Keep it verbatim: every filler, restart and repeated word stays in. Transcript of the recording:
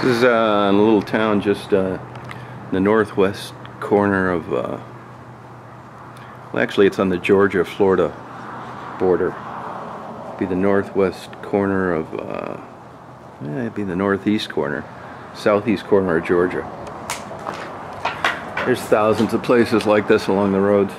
This is uh, a little town just uh, in the northwest corner of, uh, well actually it's on the Georgia-Florida border. It'd be the northwest corner of, uh, yeah, it'd be the northeast corner, southeast corner of Georgia. There's thousands of places like this along the roads.